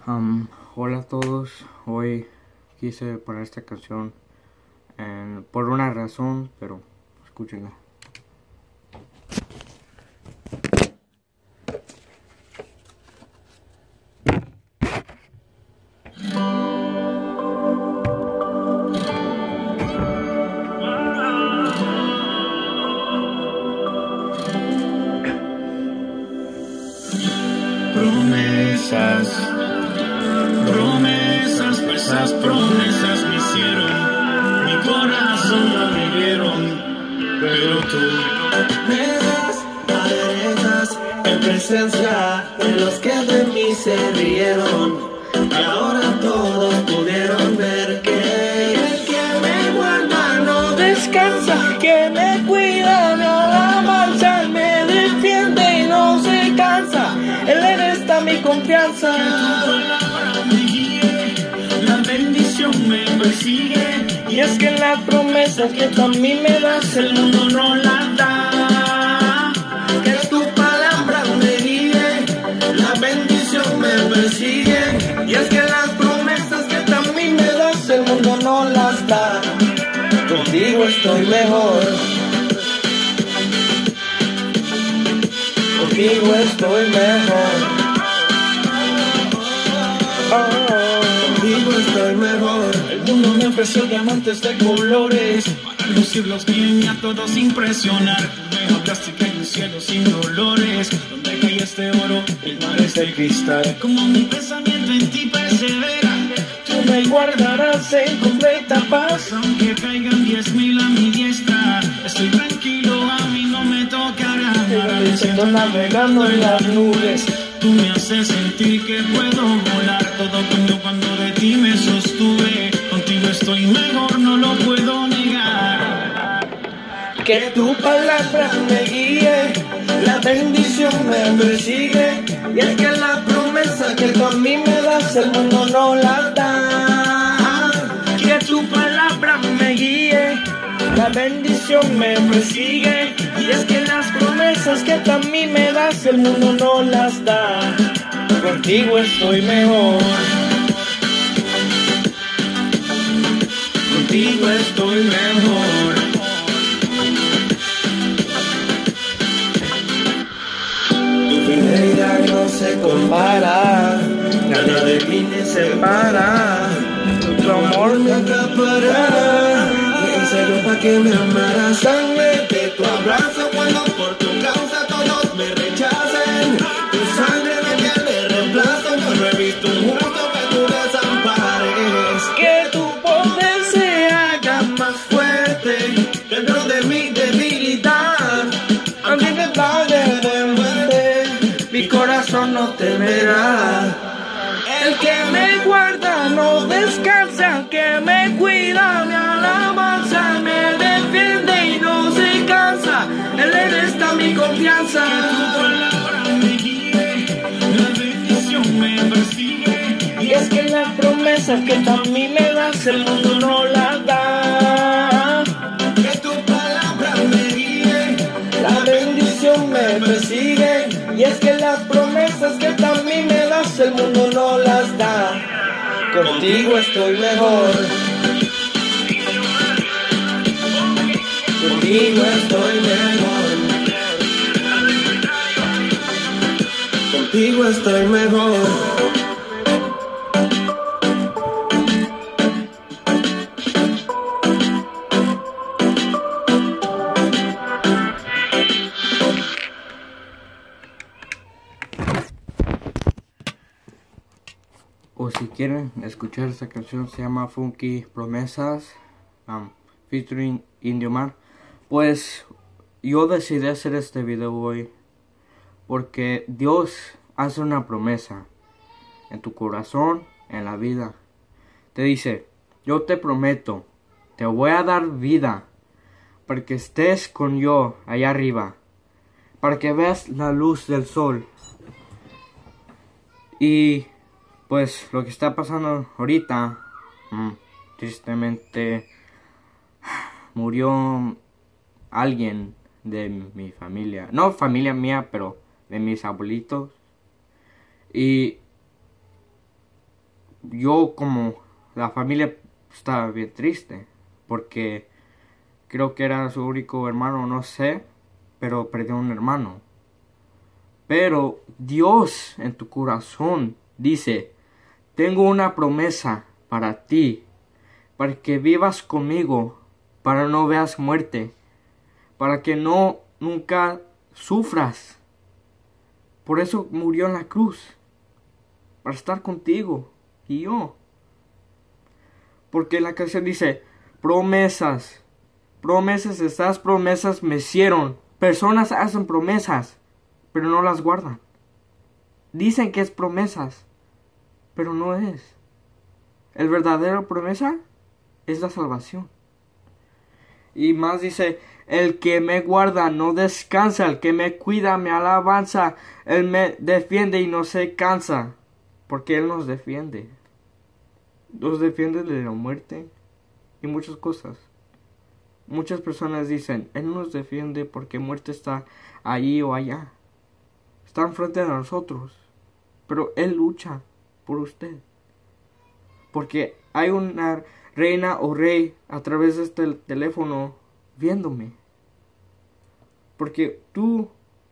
Hola a todos, hoy quise poner esta canción por una razón, pero escúchenla. Promesas, promesas, esas promesas me hicieron, mi corazón lo vivieron, pero tú me das aderezas en presencia de los que de mí se rieron, y ahora todos pudieron ver que el que me guarda no descansa, que me cuida, me alabanza, me defiende y no se cansa. Él está mi confianza. Que tu palabra me guíe, la bendición me persigue. Y es que las promesas que tú a mí me das, el mundo no las da. Que tu palabra me guíe, la bendición me persigue. Y es que las promesas que tú a mí me das, el mundo no las da. Contigo estoy mejor. Contigo estoy mejor. Contigo estoy mejor. El mundo me ofreció diamantes de colores para lucirlos bien y a todos impresionar. Me hablaste que hay un cielo sin dolores, donde cae este oro, el mar es de cristal. Como mi pensamiento en ti persevera, tú me guardarás en completa paz. Aunque caigan 10,000 a mi diestra, estoy tranquilo, a mí no me tocará. Me siento navegando en las nubes, tú me haces sentir que puedo volar. Todo cambió cuando de ti me sostuve, contigo estoy mejor, no lo puedo negar. Que tu palabra me guíe, la bendición me persigue. Y es que la promesa que tú a mí me das, el mundo no la da. Que tu palabra me guíe, la bendición me persigue. Y es que las promesas que tú a mí me das, el mundo no las da. Contigo estoy mejor. Contigo estoy mejor. Tu fidelidad no se compara, nada de mí me separa. Tu amor me acapará, y en serio pa' que me amaras. Sangre de tu abrazo cuando por tu causa todos me rechacen. Tu sangre me reemplazo, yo no he visto un mundo que tú desampares. Que tu poder se haga más fuerte dentro de mi debilidad. Aunque me pague de muerte, mi corazón no temerá. El que me guarda no descansa, que me cuida, me alabanza, me defiende y no se cansa. Él está mi confianza. Que tu palabra me guíe, la bendición me persigue. Y es que las promesas que tú a mí me das, el mundo no las da. Que tu palabra me guíe, la bendición me persigue. Y es que las promesas que tú a mí me das, el mundo no las da. Contigo estoy mejor. Contigo estoy mejor. Contigo estoy mejor. O si quieren escuchar esta canción, se llama Funky Promesas, featuring Indio Man. Pues yo decidí hacer este video hoy porque Dios hace una promesa en tu corazón, en la vida. Te dice: yo te prometo, te voy a dar vida para que estés con yo allá arriba, para que veas la luz del sol. Y pues lo que está pasando ahorita, tristemente murió alguien de mi familia. No familia mía, pero de mis abuelitos. Y yo como la familia estaba bien triste, porque creo que era su único hermano, no sé, pero perdió un hermano. Pero Dios en tu corazón dice, tengo una promesa para ti, para que vivas conmigo, para no veas muerte, para que no nunca sufras. Por eso murió en la cruz, para estar contigo y yo. Porque la canción dice, promesas, promesas, estas promesas me hicieron. Personas hacen promesas, pero no las guardan. Dicen que es promesas, pero no es. El verdadero promesa es la salvación. Y más dice, el que me guarda no descansa, el que me cuida me alabanza, él me defiende y no se cansa, porque él nos defiende. Nos defiende de la muerte y muchas cosas. Muchas personas dicen, él nos defiende porque muerte está allí o allá. Está enfrente de nosotros, pero él lucha por usted. Porque hay una reina o rey a través de este teléfono viéndome. Porque tú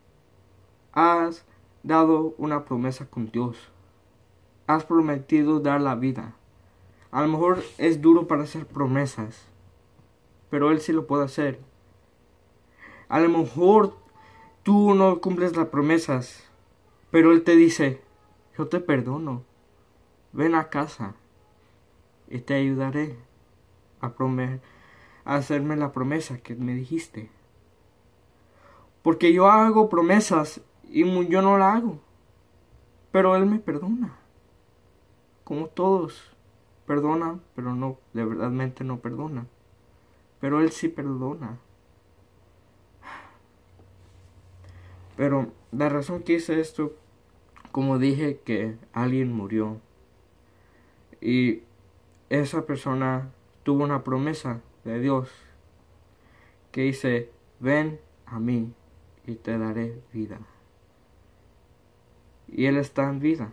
has dado una promesa con Dios. Has prometido dar la vida. A lo mejor es duro para hacer promesas, pero Él sí lo puede hacer. A lo mejor tú no cumples las promesas, pero Él te dice, yo te perdono. Ven a casa y te ayudaré a hacerme la promesa que me dijiste. Porque yo hago promesas y yo no la hago. Pero Él me perdona. Como todos perdonan, pero no, de verdadmente no perdonan. Pero Él sí perdona. Pero la razón que hice esto, como dije, que alguien murió. Y esa persona tuvo una promesa de Dios que dice, ven a mí y te daré vida. Y Él está en vida.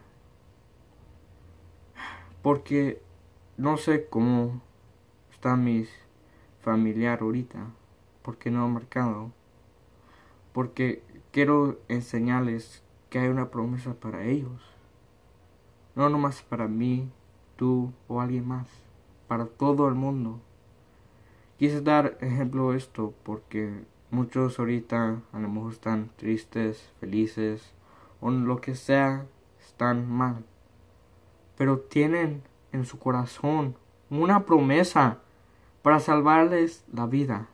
Porque no sé cómo está mi familiar ahorita. Porque no ha marcado. Porque quiero enseñarles que hay una promesa para ellos. No nomás para mí, tú o alguien más. Para todo el mundo. Quise dar ejemplo de esto porque muchos ahorita a lo mejor están tristes, felices o lo que sea, están mal. Pero tienen en su corazón una promesa para salvarles la vida.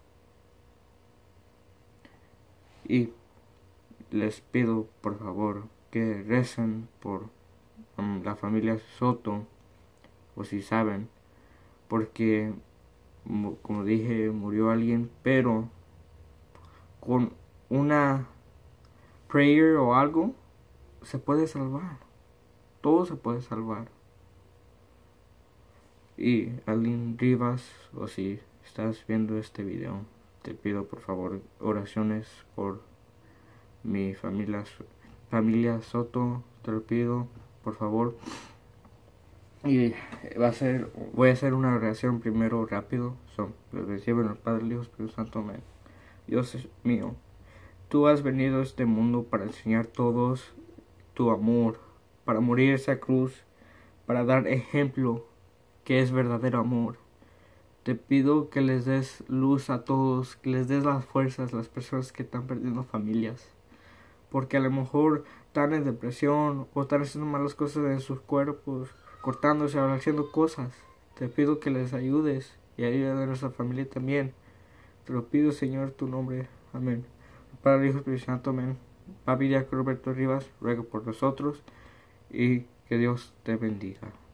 Y les pido por favor que recen por la familia Soto, o si saben, porque como dije, murió alguien, pero con una prayer o algo se puede salvar. Todo se puede salvar. Y Aline Rivas, o si estás viendo este video, te pido por favor oraciones por mi familia Soto, te lo pido por favor. Y voy a hacer una oración primero rápido. Reciben el Padre, el Hijo, Espíritu Santo, amén. Dios es mío, tú has venido a este mundo para enseñar a todos tu amor, para morir esa cruz, para dar ejemplo que es verdadero amor. Te pido que les des luz a todos, que les des las fuerzas a las personas que están perdiendo familias. Porque a lo mejor están en depresión o están haciendo malas cosas en sus cuerpos, cortándose o haciendo cosas. Te pido que les ayudes y ayudes a nuestra familia también. Te lo pido, Señor, en tu nombre. Amén. Padre, Hijo, Espíritu Santo, amén. Papi Roberto Rivas, ruega por nosotros y que Dios te bendiga.